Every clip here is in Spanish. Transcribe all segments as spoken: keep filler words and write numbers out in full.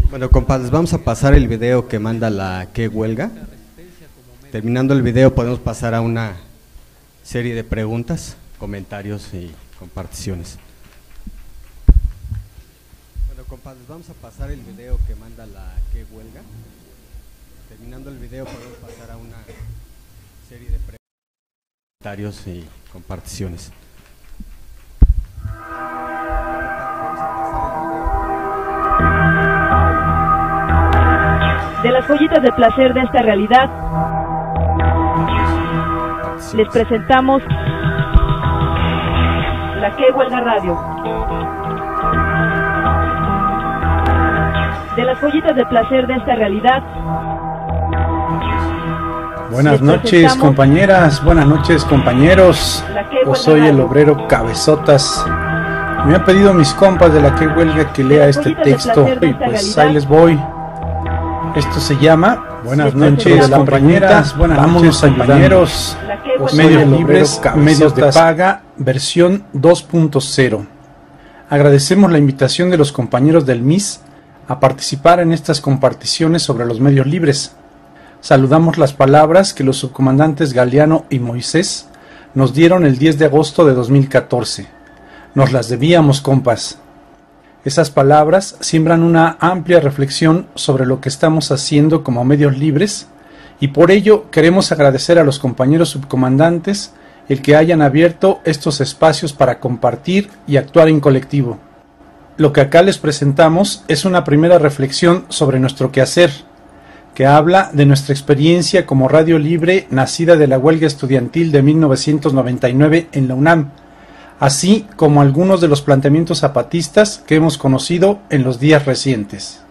Bueno, compadres, vamos a pasar el video que manda la que huelga. Terminando el video podemos pasar a una serie de preguntas, comentarios y comparticiones. Bueno, compadres, vamos a pasar el video que manda la que huelga. Terminando el video podemos pasar a una serie de preguntas, comentarios y comparticiones. De las joyitas de placer de esta realidad, les presentamos la Que Huelga Radio. De las joyitas de placer de esta realidad. Buenas noches, compañeras, buenas noches, compañeros. Yo soy el obrero Cabezotas. Me han pedido mis compas de la Que Huelga que lea este texto y pues ahí les voy. Esto se llama Buenas noches, compañeras, buenas noches, compañeros. Medios libres, medios de paga, versión dos punto cero. Agradecemos la invitación de los compañeros del M I S a participar en estas comparticiones sobre los medios libres. Saludamos las palabras que los subcomandantes Galeano y Moisés nos dieron el diez de agosto de dos mil catorce. Nos las debíamos, compas. Esas palabras siembran una amplia reflexión sobre lo que estamos haciendo como medios libres y por ello queremos agradecer a los compañeros subcomandantes el que hayan abierto estos espacios para compartir y actuar en colectivo. Lo que acá les presentamos es una primera reflexión sobre nuestro quehacer, que habla de nuestra experiencia como radio libre nacida de la huelga estudiantil de mil novecientos noventa y nueve en la UNAM, así como algunos de los planteamientos zapatistas que hemos conocido en los días recientes.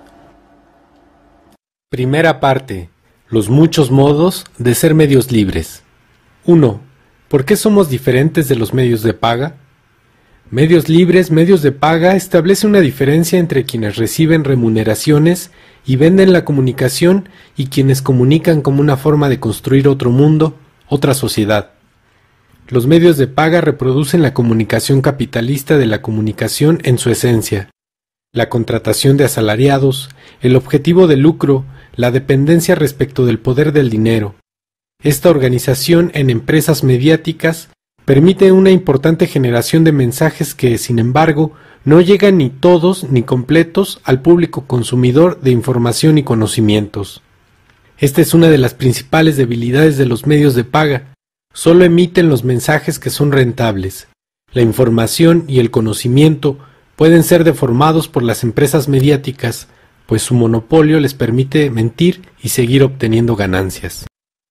Primera parte. Los muchos modos de ser medios libres. uno. ¿Por qué somos diferentes de los medios de paga? Medios libres, medios de paga establece una diferencia entre quienes reciben remuneraciones y venden la comunicación y quienes comunican como una forma de construir otro mundo, otra sociedad. Los medios de paga reproducen la comunicación capitalista de la comunicación en su esencia. La contratación de asalariados, el objetivo de lucro, la dependencia respecto del poder del dinero. Esta organización en empresas mediáticas permite una importante generación de mensajes que, sin embargo, no llegan ni todos ni completos al público consumidor de información y conocimientos. Esta es una de las principales debilidades de los medios de paga. Solo emiten los mensajes que son rentables. La información y el conocimiento pueden ser deformados por las empresas mediáticas, pues su monopolio les permite mentir y seguir obteniendo ganancias.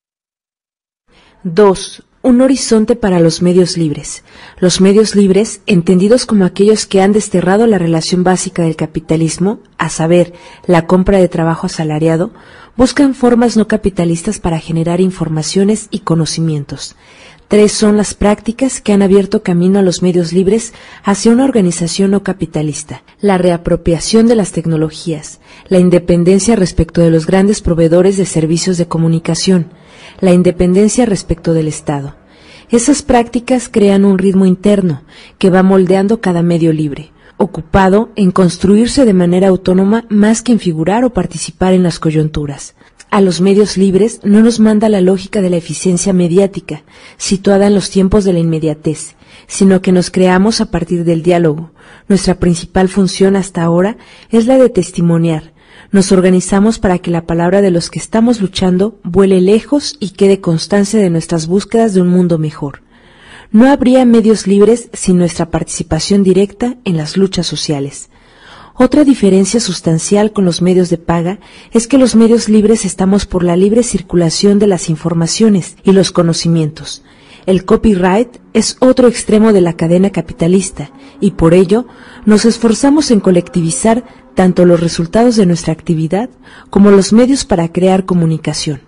dos. Un horizonte para los medios libres. Los medios libres, entendidos como aquellos que han desterrado la relación básica del capitalismo, a saber, la compra de trabajo asalariado, buscan formas no capitalistas para generar informaciones y conocimientos. Tres son las prácticas que han abierto camino a los medios libres hacia una organización no capitalista: la reapropiación de las tecnologías, la independencia respecto de los grandes proveedores de servicios de comunicación, la independencia respecto del Estado. Esas prácticas crean un ritmo interno que va moldeando cada medio libre, ocupado en construirse de manera autónoma más que en figurar o participar en las coyunturas. A los medios libres no nos manda la lógica de la eficiencia mediática, situada en los tiempos de la inmediatez, sino que nos creamos a partir del diálogo. Nuestra principal función hasta ahora es la de testimoniar. Nos organizamos para que la palabra de los que estamos luchando vuele lejos y quede constancia de nuestras búsquedas de un mundo mejor. No habría medios libres sin nuestra participación directa en las luchas sociales. Otra diferencia sustancial con los medios de paga es que los medios libres estamos por la libre circulación de las informaciones y los conocimientos. El copyright es otro extremo de la cadena capitalista y por ello nos esforzamos en colectivizar tanto los resultados de nuestra actividad como los medios para crear comunicación.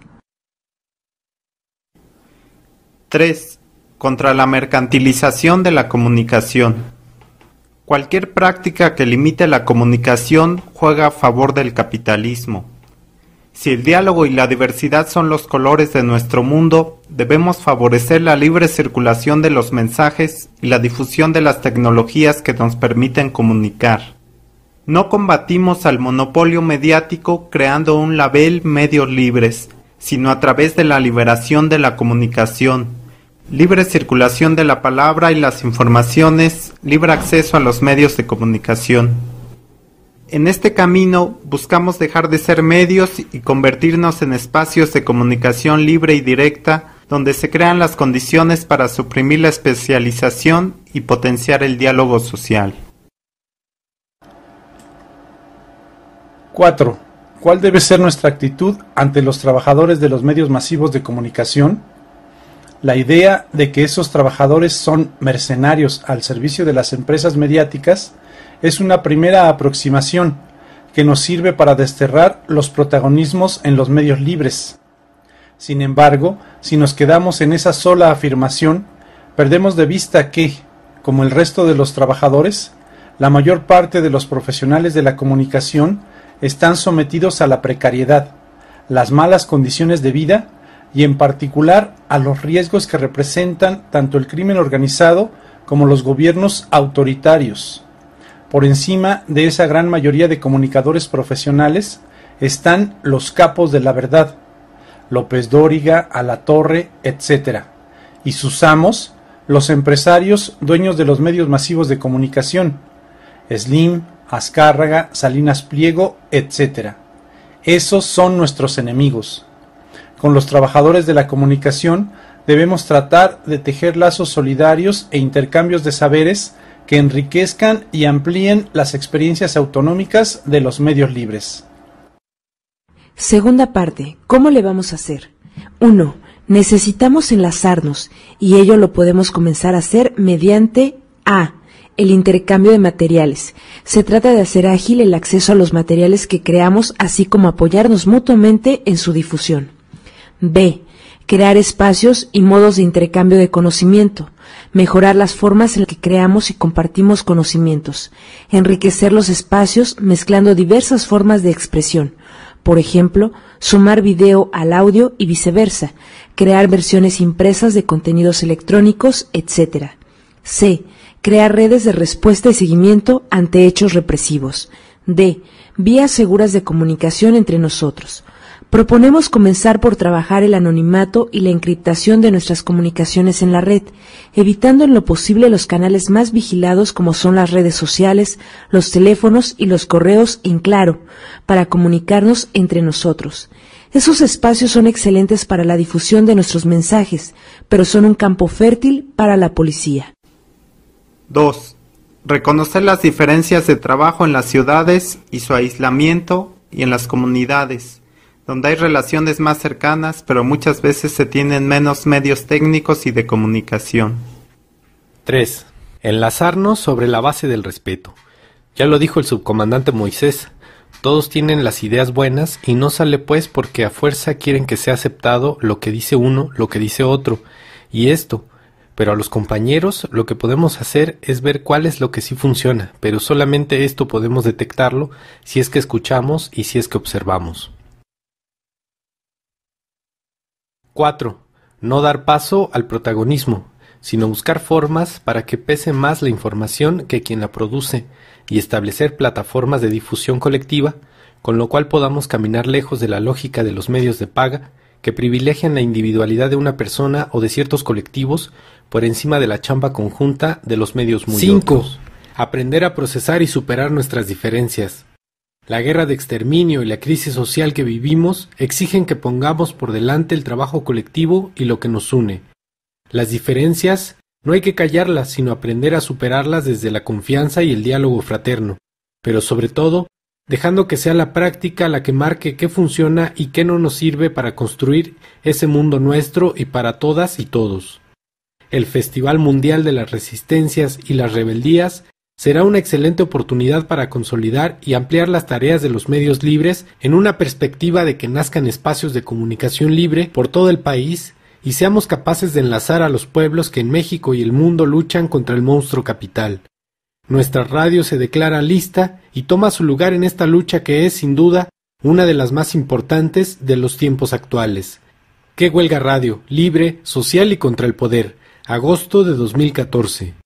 tres. Contra la mercantilización de la comunicación. Cualquier práctica que limite la comunicación juega a favor del capitalismo. Si el diálogo y la diversidad son los colores de nuestro mundo, debemos favorecer la libre circulación de los mensajes y la difusión de las tecnologías que nos permiten comunicar. No combatimos al monopolio mediático creando un label medios libres, sino a través de la liberación de la comunicación, libre circulación de la palabra y las informaciones, libre acceso a los medios de comunicación. En este camino buscamos dejar de ser medios y convertirnos en espacios de comunicación libre y directa, donde se crean las condiciones para suprimir la especialización y potenciar el diálogo social. cuatro. ¿Cuál debe ser nuestra actitud ante los trabajadores de los medios masivos de comunicación? La idea de que esos trabajadores son mercenarios al servicio de las empresas mediáticas es una primera aproximación que nos sirve para desterrar los protagonismos en los medios libres. Sin embargo, si nos quedamos en esa sola afirmación, perdemos de vista que, como el resto de los trabajadores, la mayor parte de los profesionales de la comunicación están sometidos a la precariedad, las malas condiciones de vida y en particular a los riesgos que representan tanto el crimen organizado como los gobiernos autoritarios. Por encima de esa gran mayoría de comunicadores profesionales están los capos de la verdad, López Dóriga, Alatorre, etcétera, y sus amos, los empresarios dueños de los medios masivos de comunicación, Slim, Azcárraga, Salinas Pliego, etcétera. Esos son nuestros enemigos. Con los trabajadores de la comunicación debemos tratar de tejer lazos solidarios e intercambios de saberes que enriquezcan y amplíen las experiencias autonómicas de los medios libres. Segunda parte. ¿Cómo le vamos a hacer? uno. Necesitamos enlazarnos, y ello lo podemos comenzar a hacer mediante A. El intercambio de materiales. Se trata de hacer ágil el acceso a los materiales que creamos, así como apoyarnos mutuamente en su difusión. B. Crear espacios y modos de intercambio de conocimiento. Mejorar las formas en las que creamos y compartimos conocimientos. Enriquecer los espacios mezclando diversas formas de expresión. Por ejemplo, sumar video al audio y viceversa. Crear versiones impresas de contenidos electrónicos, etcétera. C. Crear redes de respuesta y seguimiento ante hechos represivos. D. Vías seguras de comunicación entre nosotros. Proponemos comenzar por trabajar el anonimato y la encriptación de nuestras comunicaciones en la red, evitando en lo posible los canales más vigilados como son las redes sociales, los teléfonos y los correos en claro, para comunicarnos entre nosotros. Esos espacios son excelentes para la difusión de nuestros mensajes, pero son un campo fértil para la policía. dos. Reconocer las diferencias de trabajo en las ciudades y su aislamiento y en las comunidades, donde hay relaciones más cercanas, pero muchas veces se tienen menos medios técnicos y de comunicación. tres. Enlazarnos sobre la base del respeto. Ya lo dijo el subcomandante Moisés, todos tienen las ideas buenas y no sale pues porque a fuerza quieren que sea aceptado lo que dice uno, lo que dice otro, y esto. Pero a los compañeros lo que podemos hacer es ver cuál es lo que sí funciona, pero solamente esto podemos detectarlo si es que escuchamos y si es que observamos. cuatro. No dar paso al protagonismo, sino buscar formas para que pese más la información que quien la produce y establecer plataformas de difusión colectiva, con lo cual podamos caminar lejos de la lógica de los medios de paga que privilegian la individualidad de una persona o de ciertos colectivos por encima de la chamba conjunta de los medios muy cinco. otros. Aprender a procesar y superar nuestras diferencias. La guerra de exterminio y la crisis social que vivimos exigen que pongamos por delante el trabajo colectivo y lo que nos une. Las diferencias no hay que callarlas, sino aprender a superarlas desde la confianza y el diálogo fraterno, pero sobre todo, dejando que sea la práctica la que marque qué funciona y qué no nos sirve para construir ese mundo nuestro y para todas y todos. El Festival Mundial de las Resistencias y las Rebeldías será una excelente oportunidad para consolidar y ampliar las tareas de los medios libres en una perspectiva de que nazcan espacios de comunicación libre por todo el país y seamos capaces de enlazar a los pueblos que en México y el mundo luchan contra el monstruo capital. Nuestra radio se declara lista y toma su lugar en esta lucha que es, sin duda, una de las más importantes de los tiempos actuales. ¡Qué huelga radio! Libre, social y contra el poder. Agosto de dos mil catorce.